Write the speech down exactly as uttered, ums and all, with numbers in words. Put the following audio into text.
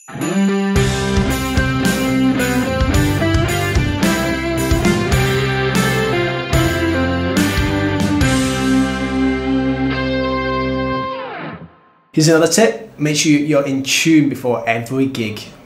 Here's another tip, make sure you're in tune before every gig.